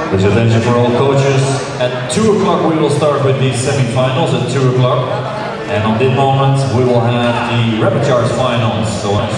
Please attention for all coaches. At 2 o'clock we will start with the semi-finals at 2 o'clock. And on this moment we will have the rapid charge finals. So on.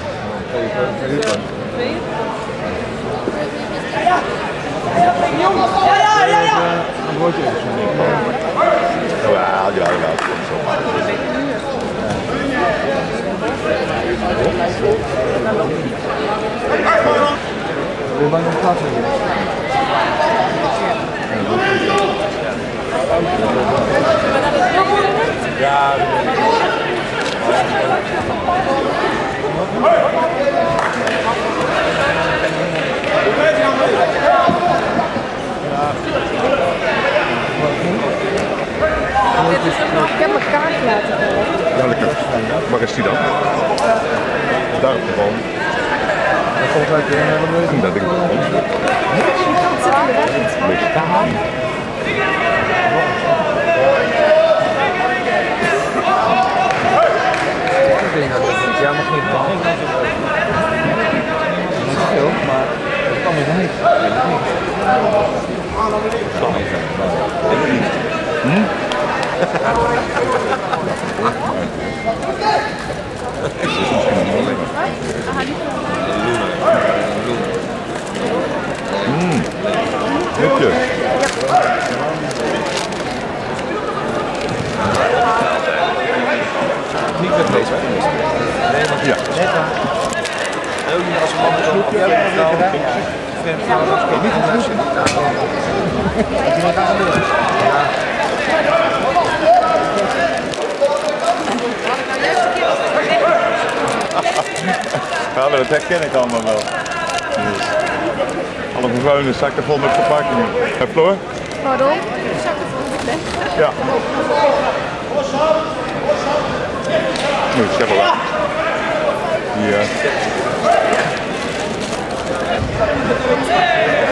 Ik heb mijn kaart laten vallen. Ja, lekker. Waar is die dan? Daar op de boom. Dat denk ik wel. Een beetje taal. Ja, nog niet. Niet veel, maar het kan nog niet. Kan niet. Netjes. Niet met deze. Ja. Als een man met een Ja, dat herken ik allemaal wel. Alle bewoners zakken vol met verpakkingen. En Floor? Pardon? Zakken vol met weg. Ja. Nu, zeg maar wat. Hier.